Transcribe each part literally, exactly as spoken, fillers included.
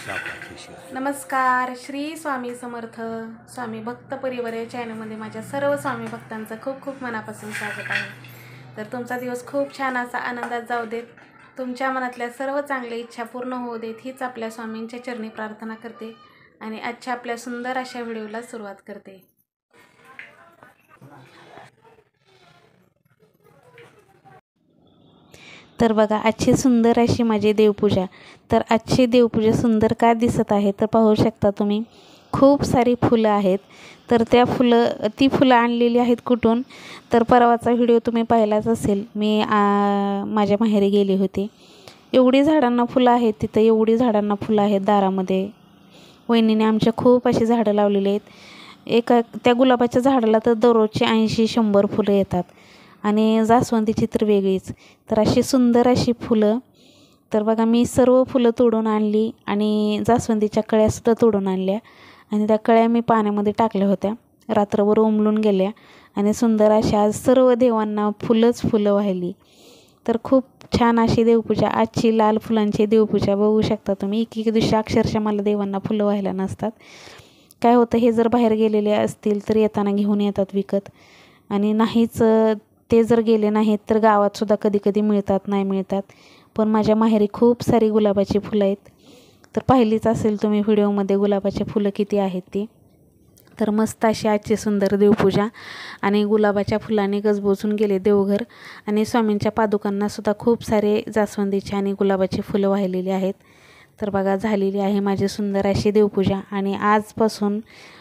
नमस्कार, श्री स्वामी समर्थ. स्वामी भक्त परिवार या चॅनलमध्ये माझ्या सर्व स्वामी भक्तांचं खूप खूप मनापासून स्वागत आहे. तर तुमचा दिवस खूप छान असा आनंदात जाऊ देत, तुमच्या मनातल्या सर्व चांगल्या इच्छा पूर्ण होऊ देत हीच आपल्या स्वामींच्या चरणी प्रार्थना करते आणि आजच्या आपल्या सुंदर अशा व्हिडिओला सुरुवात करते. तर बघा, आजची सुंदर अशी माझी देवपूजा. तर आजची देवपूजा सुंदर का दिसत आहे तर पाहू शकता तुम्ही, खूप सारी फुलं आहेत. तर त्या फुलं ती फुलं आणलेली आहेत कुठून, तर परवाचा व्हिडिओ तुम्ही पाहिलाच असेल. मी आ, माझ्या माहेरी गेली होती. एवढी झाडांना फुलं आहेत तिथं, एवढी झाडांना फुलं आहेत दारामध्ये. वहिनीने आमच्या खूप अशी झाडं लावलेली आहेत. एका त्या गुलाबाच्या झाडाला तर दररोजचे ऐंशी शंभर फुलं येतात आणि जास्वंदीची तर वेगळीच. तर अशी सुंदर अशी फुलं. तर बघा, मी सर्व फुलं तोडून आणली आणि जास्वंदीच्या कळ्यासुद्धा तोडून आणल्या आणि त्या कळ्या मी पाण्यामध्ये टाकल्या होत्या, रात्रभर उमलून गेल्या आणि सुंदर अशा आज सर्व देवांना फुलंच फुलं वाहिली. तर खूप छान अशी देवपूजा. आजची लाल फुलांची देवपूजा बघू शकता तुम्ही. एक एक दिवशी अक्षरशः मला देवांना फुलं व्हायला नसतात. काय होतं, हे जर बाहेर गेलेले असतील तर येताना घेऊन येतात विकत, आणि नाहीच ते जर गेले नाहीत तर गावातसुद्धा कधी कधी मिळतात, नाही मिळतात. पण माझ्या माहेरी खूप सारी गुलाबाची फुलं आहेत. तर पाहिलीच असेल तुम्ही व्हिडिओमध्ये गुलाबाची फुलं किती आहेत ती. तर मस्त अशी आजची सुंदर देवपूजा आणि गुलाबाच्या फुलांनी गजबजून गेले देवघर. आणि स्वामींच्या पादुकांनासुद्धा खूप सारे जास्वंदीची आणि गुलाबाची फुलं वाहिलेली आहेत. तर बघा, झालेली आहे माझी सुंदर अशी देवपूजा. आणि आजपासून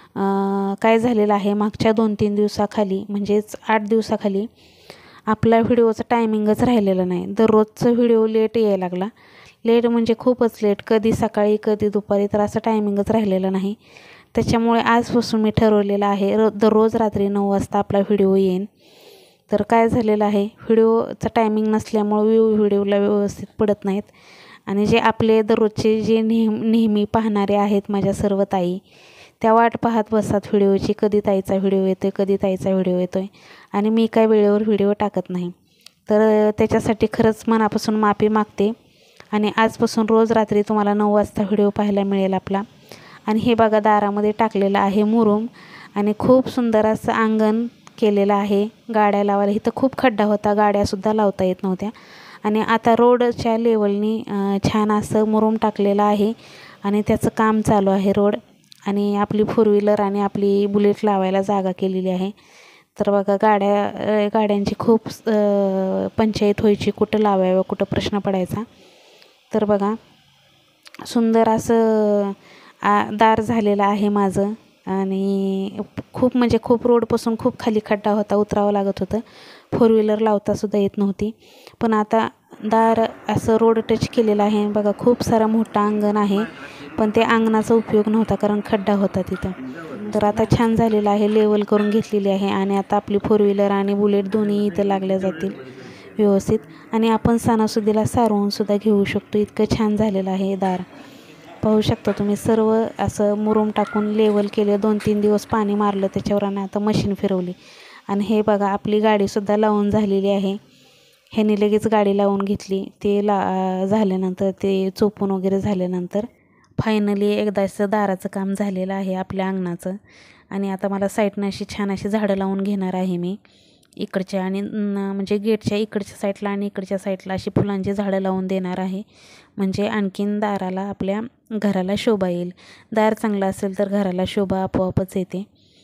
काय झालेलं आहे, मागच्या दोन तीन दिवसाखाली म्हणजेच आठ दिवसाखाली आपला व्हिडिओचा टायमिंगच राहिलेलं नाही. दररोजचं व्हिडिओ लेट यायला लागला. लेट म्हणजे खूपच लेट, कधी सकाळी कधी दुपारी, तर असं टायमिंगच राहिलेलं नाही. त्याच्यामुळे आजपासून मी ठरवलेलं आहे रो दररोज रात्री नऊ वाजता आपला व्हिडिओ येईन. तर काय झालेलं आहे, व्हिडिओचा टायमिंग नसल्यामुळे व्यू व्हिडिओला व्यवस्थित पडत नाहीत. आणि जे आपले दररोजचे जे नेह नेहमी पाहणारे आहेत माझ्या सर्व ताई, त्या वाट पाहत बसतात व्हिडिओची, कधी ताईचा व्हिडिओ येतो आहे, कधी ताईचा व्हिडिओ येतो आहे, आणि मी काय वेळेवर व्हिडिओ टाकत नाही. तर त्याच्यासाठी खरंच मनापासून माफी मागते. आणि आजपासून रोज रात्री तुम्हाला नऊ वाजता व्हिडिओ पाहायला मिळेल आपला. आणि हे बघा, दारामध्ये टाकलेलं आहे मुरूम आणि खूप सुंदर असं अंगण केलेलं आहे. गाड्या लावायला इथं खूप खड्डा होता, गाड्यासुद्धा लावता येत नव्हत्या. आणि आता रोडच्या लेवलनी छान असं मुरूम टाकलेलं आहे आणि त्याचं काम चालू आहे रोड. आणि आपली फोर व्हीलर आणि आपली बुलेट लावायला जागा केलेली आहे. तर बघा, गाड्या गाड्यांची खूप पंचायत व्हायची, कुठं लावावं कुठं प्रश्न पडायचा. तर बघा, सुंदर असं आ दार झालेलं आहे माझं. आणि खूप म्हणजे खूप रोडपासून खूप खाली खड्डा होता, उतरावं लागत होतं, फोर व्हीलर लावतासुद्धा येत नव्हती. पण आता दार असं रोड टच केलेलं आहे. बघा, खूप सारा मोठा अंगण आहे, पण ते अंगणाचा उपयोग नव्हता कारण खड्डा होता तिथं. तर आता छान झालेलं आहे, लेवल करून घेतलेली आहे. आणि आता आपली फोर व्हीलर आणि बुलेट दोन्ही इथं लागल्या जातील व्यवस्थित. आणि आपण सणासुदीला सारवूनसुद्धा घेऊ शकतो, इतकं छान झालेलं आहे दार. पाहू शकता तुम्ही, सर्व असं मुरूम टाकून लेवल केले. दोन तीन दिवस पाणी मारलं त्याच्यावर आणि आता मशीन फिरवली. आणि हे बघा, आपली गाडीसुद्धा लावून झालेली आहे. ह्याने लगेच गाडी लावून घेतली. ते ला झाल्यानंतर ते चोपून वगैरे झाल्यानंतर फायनली एकदाचं दाराचं काम झालेलं आहे आपल्या अंगणाचं. आणि आता मला साईडनं अशी छान अशी झाडं लावून घेणार आहे मी इकडच्या, आणि म्हणजे गेटच्या इकडच्या साईडला आणि इकडच्या साईडला अशी फुलांची झाडं लावून देणार आहे. म्हणजे आणखीन दाराला आपल्या घराला शोभा येईल. दार चांगलं असेल तर घराला शोभा आपोआपच येते.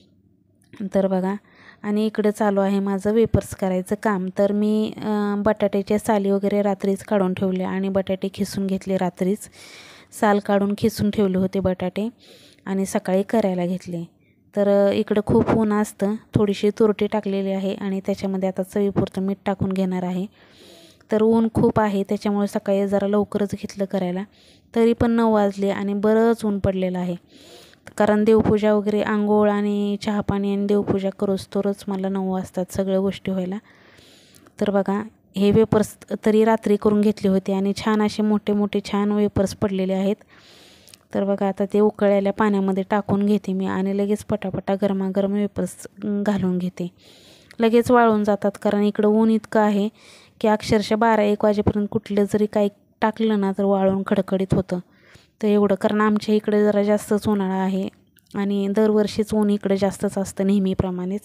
तर बघा, आणि इकडं चालू आहे माझं वेपर्स करायचं काम. तर मी बटाट्याच्या साली वगैरे रात्रीच काढून ठेवले आणि बटाटे खिसून घेतले. रात्रीच साल काढून खिसून ठेवले होते बटाटे आणि सकाळी करायला घेतले. तर इकडं खूप ऊन असतं, थोडीशी तुरटी टाकलेली आहे आणि त्याच्यामध्ये आता चवीपुरतं मीठ टाकून घेणार आहे. तर ऊन खूप आहे त्याच्यामुळे सकाळी जरा लवकरच घेतलं करायला. तरी पण नऊ वाजले आणि बरंच ऊन पडलेलं आहे, कारण देवपूजा वगैरे, आंघोळ आणि चहापाणी आणि देवपूजा करूच तोरच मला नऊ वाजतात सगळ्या गोष्टी व्हायला. तर बघा, हे वेपर्स तरी रात्री करून घेतले होते आणि छान असे मोठे मोठे छान वेपर्स पडलेले आहेत. तर बघा, आता ते उकळलेल्या पाण्यामध्ये टाकून घेते मी आणि लगेच पटापटा गरमागरम वेपर्स घालून घेते. लगेच वाळून जातात, कारण इकडं ऊन इतकं आहे की अक्षरशः बारा एक वाजेपर्यंत कुठलं जरी काही टाकलं ना तर वाळून खडखडीत होतं. तर एवढं, कारण आमच्या इकडे जरा जास्तच उन्हाळा आहे आणि दरवर्षीच ऊन इकडे जास्तच असतं नेहमीप्रमाणेच.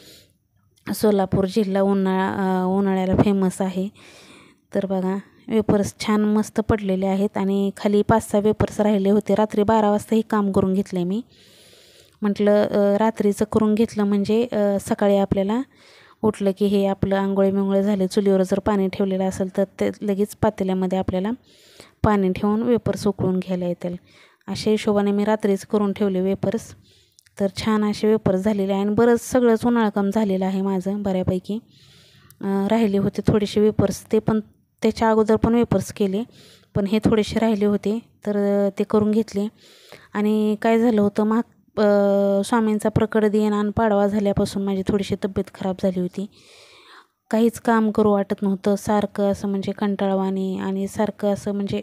सोलापूर जिल्हा उन्हाळा उन्हाळ्याला फेमस आहे. तर बघा वेपर्स छान मस्त पडलेले आहेत आणि खाली पाच सहा वेपर्स राहिले होते. रात्री बारा वाजता हे काम करून घेतलं मी. म्हटलं रात्रीचं करून घेतलं म्हणजे सकाळी आपल्याला उठलं की हे आपलं आंघोळे मिंगोळे झाले, चुलीवर जर पाणी ठेवलेलं असेल तर ते लगेच पातेल्यामध्ये आपल्याला पाणी ठेवून वेपर्स उकळून घ्यायला येतील. अशा हिशोबाने मी रात्रीच करून ठेवले वेपर्स. तर छान असे वेपर्स झालेले आहे आणि बरंच सगळंच उन्हाळकाम झालेलं आहे माझं बऱ्यापैकी. राहिले होते थोडेसे वेपर्स, ते पण त्याच्या अगोदर पण वेपर्स केले, पण हे थोडेसे राहिले होते तर ते करून घेतले. आणि काय झालं होतं, माग स्वामींचा प्रकट दिन आणि पाडवा झाल्यापासून माझी थोडीशी तब्येत खराब झाली होती. काहीच काम करू वाटत नव्हतं, सारखं असं म्हणजे कंटाळवाणी आणि सारखं असं म्हणजे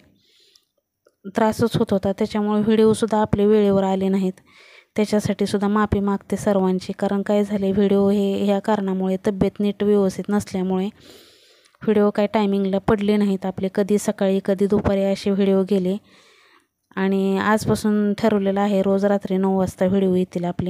त्रासच होत होता. त्याच्यामुळे व्हिडिओसुद्धा आपले वेळेवर आले नाहीत. त्याच्यासाठी सुद्धा माफी मागते सर्वांची, कारण काय झाले व्हिडिओ हे ह्या कारणामुळे, तब्येत नीट व्यवस्थित नसल्यामुळे व्हिडिओ काय टायमिंगला पडले नाहीत आपले. कधी सकाळी कधी दुपारी असे व्हिडिओ गेले. आणि आजपासून ठरवलेलं आहे रोज रात्री नऊ वाजता व्हिडिओ येतील आपले.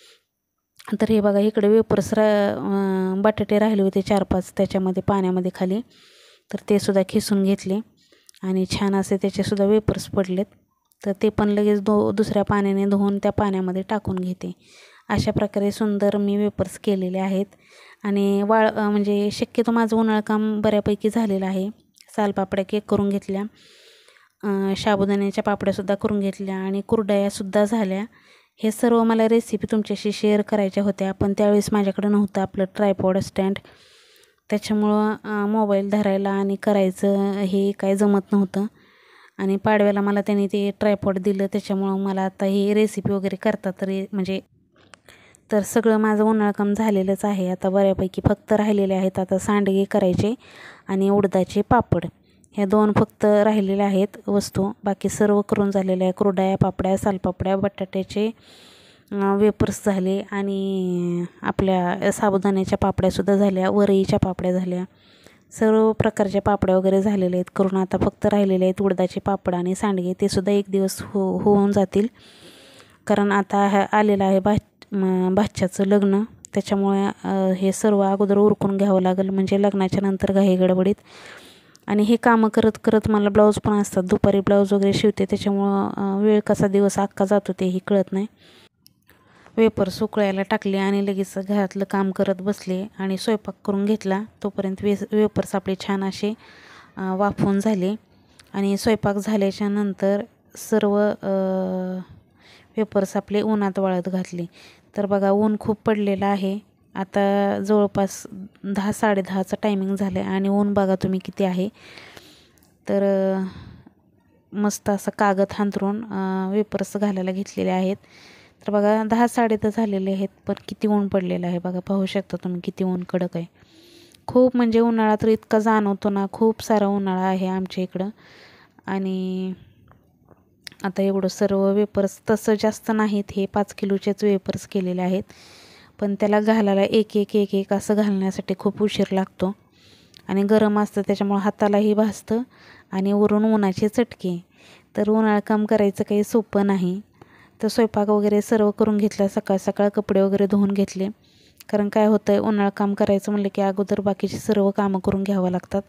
तर हे बघा इकडे वेपर्स रा बटाटे राहिले होते चार पाच त्याच्यामध्ये पाण्यामध्ये खाली, तर ते सुद्धा खिसून घेतले आणि छान असे त्याचेसुद्धा वेपर्स पडलेत. तर ते पण लगेच दो दुसऱ्या पाण्याने धुवून त्या पाण्यामध्ये टाकून घेते. अशा प्रकारे सुंदर मी वेपर्स केलेले आहेत. आणि वाळ म्हणजे शक्यतो माझं उन्हाळकाम बऱ्यापैकी झालेलं आहे. सालपापड्या केक करून घेतल्या, साबुदाण्याच्या पापड्यासुद्धा करून घेतल्या आणि कुरडयासुद्धा झाल्या. हे सर्व मला रेसिपी तुमच्याशी शेअर करायच्या होत्या, पण त्यावेळेस माझ्याकडे नव्हतं आपलं ट्रायपॉड स्टँड. त्याच्यामुळं मोबाईल धरायला आणि करायचं हे काय जमत नव्हतं. आणि पाडव्याला मला त्यांनी ते ट्रायपॉड दिलं, त्याच्यामुळं मला आता ही रेसिपी वगैरे करता तरी म्हणजे. तर सगळं माझं उन्हाळकाम झालेलंच आहे आता बऱ्यापैकी. फक्त राहिलेले आहेत आता सांडगे करायचे आणि उडदाचे पापड, ह्या दोन फक्त राहिलेल्या आहेत वस्तू. बाकी सर्व करून झालेलं आहे. कुरडया, पापड्या, सालपापड्या, बटाट्याचे वेपर्स झाले आणि आपल्या साबुदाण्याच्या पापड्यासुद्धा झाल्या, वरईच्या पापड्या झाल्या. सर्व प्रकारच्या पापड्या वगैरे झालेल्या आहेत करून. आता फक्त राहिलेले आहेत उडदाचे पापड आणि सांडगे. ते सुद्धा एक दिवस हो होऊन जातील, कारण आता हा आलेलं आहे बा भाच्याचं लग्न. त्याच्यामुळे हे सर्व अगोदर उरकून घ्यावं लागेल, म्हणजे लग्नाच्या नंतर घाई गडबडीत. आणि हे कामं करत करत मला ब्लाऊज पण असतात, दुपारी ब्लाऊज वगैरे शिवते, त्याच्यामुळं वेळ कसा दिवस अख्खा जातो तेही कळत नाही. वेपर्स उकळायला टाकले आणि लगेच घरातलं काम करत बसले आणि स्वयंपाक करून घेतला. तोपर्यंत वे वेपर्स आपले छान असे वाफवून झाले. आणि स्वयंपाक झाल्याच्या नंतर सर्व वेपर्स आपले उन्हात वाळत घातले. तर बघा ऊन खूप पडलेलं आहे. आता जवळपास दहा साडेदहाचं टायमिंग झालं आहे आणि ऊन बघा तुम्ही किती आहे. तर मस्त असं कागद हांतरून वेपर्स घालायला घेतलेले आहेत. तर बघा दहा साडे दहा झालेले आहेत, पण किती ऊन पडलेलं आहे बघा. पाहू शकता तुम्ही किती ऊन कडक आहे. खूप म्हणजे उन्हाळा तर इतका जाणवतो ना, खूप सारा उन्हाळा आहे आमच्या इकडं. आणि आता एवढं सर्व वेपर्स तसं जास्त नाहीत, हे पाच किलोचेच वेपर्स केलेले आहेत, पण त्याला घालायला एक एक एक एक असं घालण्यासाठी खूप उशीर लागतो. आणि गरम असतं त्याच्यामुळं हातालाही भाजतं आणि वरून उन्हाचे चटके. तर उन्हाळं काम करायचं काही सोपं नाही. तर स्वयंपाक वगैरे सर्व करून घेतला, सकाळ सकाळ कपडे वगैरे धुवून घेतले. कारण काय होतं आहे, उन्हाळं काम करायचं म्हणलं की अगोदर बाकीची सर्व कामं करून घ्यावं लागतात.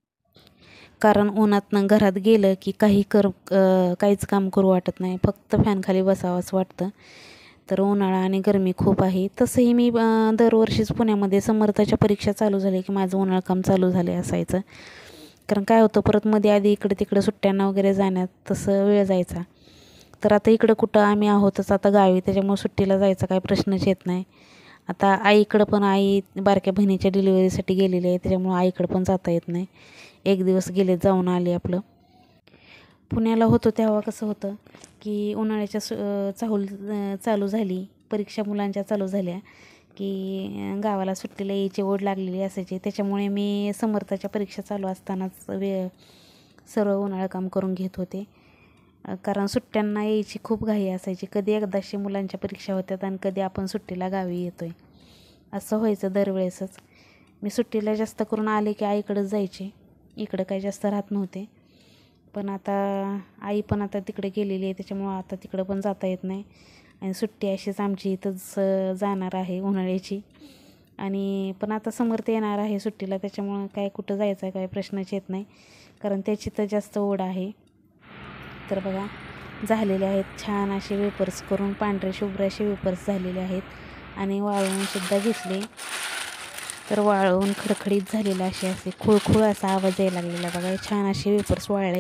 कारण उन्हातनं घरात गेलं की काही कर काहीच काम करू वाटत नाही, फक्त फॅनखाली बसावंच वाटतं. तर उन्हाळा आणि गरमी खूप आहे. तसंही मी दरवर्षीच पुण्यामध्ये समर्थाच्या परीक्षा चालू झाल्या की माझं उन्हाळं काम चालू झाले असायचं. कारण काय होतं, परत मध्ये आधी इकडे तिकडे सुट्ट्यांना वगैरे जाण्यात तसं वेळ जायचा. तर आता इकडं कुठं आम्ही आहोतच आता गावी, त्याच्यामुळे सुट्टीला जायचा काही प्रश्नच येत नाही. आता आईकडं पण, आई बारक्या बहिणीच्या डिलिव्हरीसाठी गेलेली आहे, त्याच्यामुळं आईकडं पण जाता येत नाही. एक दिवस गेले जाऊन आले आपलं. पुण्याला होतो तेव्हा कसं होतं की उन्हाळ्याच्या सु चाहूल चालू झाली, परीक्षा मुलांच्या चालू झाल्या की गावाला सुट्टीला यायची ओढ लागलेली असायची. त्याच्यामुळे मी समर्थाच्या परीक्षा चालू असतानाच वे सर्व उन्हाळं काम करून घेत होते. कारण सुट्ट्यांना यायची खूप घाई असायची. कधी एकदाशी मुलांच्या परीक्षा होत्यात आणि कधी आपण सुट्टीला गावी येतो आहे, असं व्हायचं दरवेळेसच. मी सुट्टीला जास्त करून आले की आईकडंच जायचे, इकडं काही जास्त राहत नव्हते. पण आता आई पण आता तिकडे गेलेली आहे, त्याच्यामुळं आता तिकडं पण जाता येत नाही. आणि सुट्टी अशीच आमची इथंच जाणार आहे उन्हाळ्याची. आणि पण आता समर्थ येणार आहे सुट्टीला, त्याच्यामुळं काय कुठं जायचं काय प्रश्नच येत नाही, कारण त्याची तर जास्त ओढ आहे. तर बघा झालेले आहेत छान असे वेपर्स करून, पांढरे शुभ्र असे वेपर्स झालेले आहेत. आणि वाळवूनसुद्धा घेतले, तर वाळवून खडखडीत झालेला असे असे खुळखुळ असा आवाज यायला लागलेला. बघा छान असे वेपर्स वाळलेत,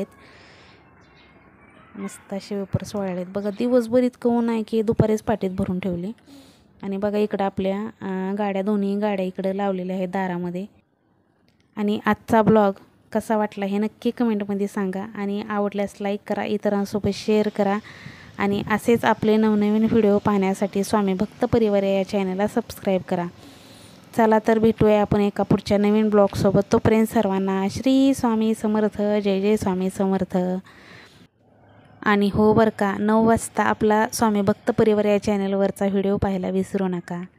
मस्त असे वेपर्स वाळलेत. बघा दिवसभर इतकं ऊन आहे की दुपारीच पाटीत भरून ठेवले. आणि बघा इकडं आपल्या गाड्या, दोन्ही गाड्या इकडं लावलेल्या आहेत दारामध्ये. आणि आजचा ब्लॉग कसा वाटला हे नक्की कमेंटमध्ये सांगा. आणि आवडल्यास लाईक करा, इतरांसोबत शेअर करा. आणि असेच आपले नवनवीन व्हिडिओ पाहण्यासाठी स्वामी भक्त परिवार या चॅनलला सबस्क्राईब करा. चला तर भेटूया आपण एका पुढच्या नवीन ब्लॉगसोबत. तोपर्यंत सर्वांना श्री स्वामी समर्थ, जय जय स्वामी समर्थ. आणि हो बरं का, नऊ वाजता आपला स्वामी भक्त परिवार या चॅनलवरचा व्हिडिओ पाहायला विसरू नका.